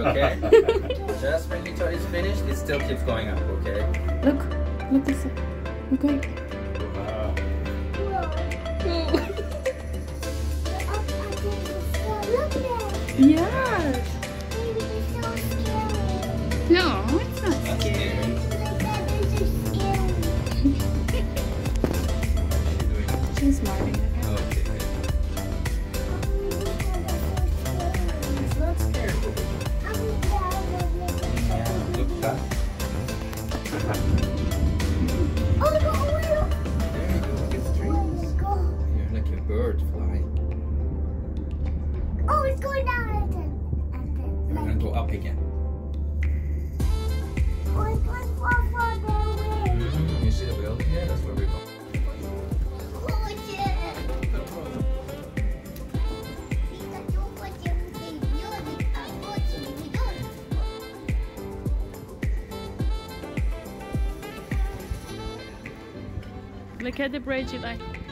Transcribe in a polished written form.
okay? Just when Lito is finished, it still keeps going up, okay? Look this. Okay. Wow. Yes. No, it's not That's scary. scary. She's smiling. Okay, good. It's not scary. Yeah, look back. There you go, look at the trees. You're like a bird flying. Oh, it's going down We're gonna go up again. Oh, it's going far away. You see the wheel? Yeah, that's where we're going. Oh, yeah. Look at the bridge, Eli.